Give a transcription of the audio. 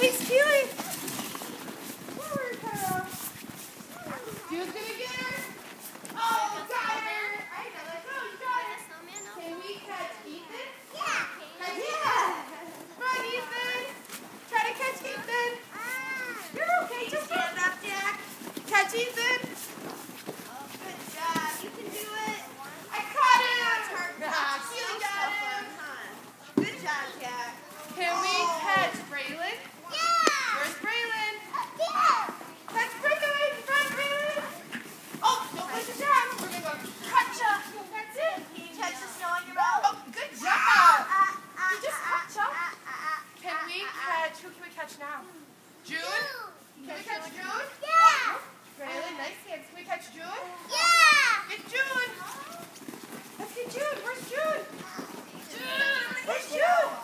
Chase Keely. Forward, Kyle. June's gonna get her. Oh, got her. I know, let's go. You got it. Can we catch Ethan? Yeah. Come on, Ethan. Try to catch Ethan. You're okay. Just stand up, Jack. Catch Ethan. Oh, good job. You can do it. I caught him. Keely got him. Good job, Jack. Can we catch Braylon? Where's Braylon? Catch Braylon! Run, Braylon! Oh, don't push it down. We're going to go catch up. That's it. Can you catch the snow on your mouth? Oh, good job. You just catch up. Can we catch, who can we catch now? June? Can we catch June? Braylon, nice hands. Can we catch June? Get June. Let's get June. Where's June? Where's June?